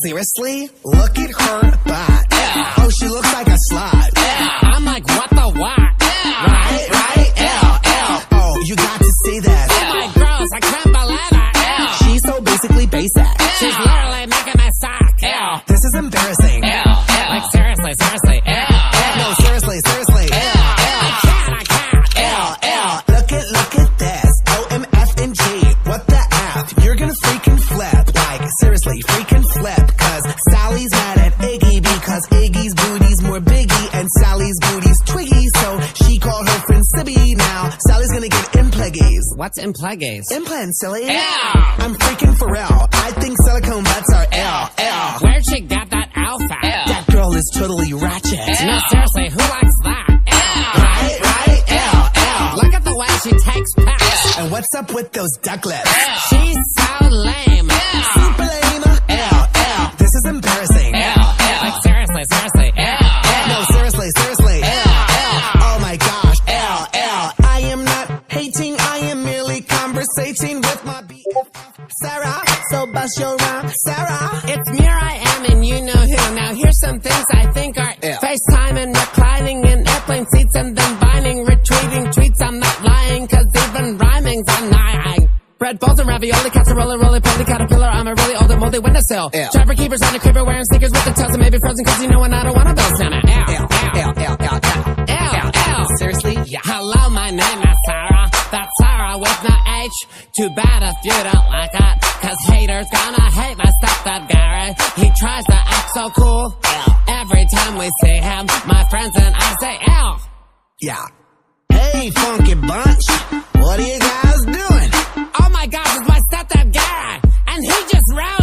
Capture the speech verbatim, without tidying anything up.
seriously? Look at her butt. Yeah. Oh, she looks like a slut. Yeah. I'm like, what the what? Yeah. Right, right, L, L. Oh, you got to see this. Oh my girls, I can't believe it. Yeah. She's so basically basic. Yeah. She's literally making my sock. Yeah. This is embarrassing. Yeah. Yeah. Like seriously, seriously. Yeah. Yeah. No, seriously, seriously. Yeah. Yeah. I can't, I can't. L, L. Look at, look at this. O, M, F, and G. What the F? You're gonna freaking flip. Like, seriously, freaking flip. Cause Sally's mad at Iggy because Iggy's booty's more biggie and Sally's booty's twiggy. So she called her friend Sibby. Now Sally's gonna get impleggies. What's impleggies? Implants, silly. Yeah. I'm freaking for real. I think silicone butts are L, L. Where'd she get that outfit? L. That girl is totally ratchet. L. No, seriously, who likes that? L. Right, right, L, L. Look at the way she takes pics. And what's up with those duck lips? L. She's so lame. L. Super lame. L, L. This is embarrassing. L. L. Like seriously, seriously. L. L. No, seriously, seriously. L. L. Oh my gosh. L, L. I am not hating. I am merely conversating with my B F F, Sarah. So bust your rhyme, Sarah. It's me, I am, and you know who. Now here's some things I think are L. FaceTime and reclining in airplane seats and then binding, retweeting tweets. I'm not lying, cause even rhyming's annoying. Bread balls and ravioli, casserole, roly poly, caterpillar. I'm a really old and moldy windowsill. L. Trapper keepers on the creeper wearing sneakers with the toes and maybe frozen, cause you know when I don't wanna build Santa. L. L, L, L, L, L. L. L. Seriously? Yeah. Hello, my name is Sarah. That's Sarah with no H. Too bad if you don't like it, cause haters gonna hate my stepdad Gary. He tries to act so cool. L. Every time we see him, my friends and I say L. Yeah. Hey, funky bunch. What are you guys doing? Oh my gosh, it's my stepdad Gary, and he just ran.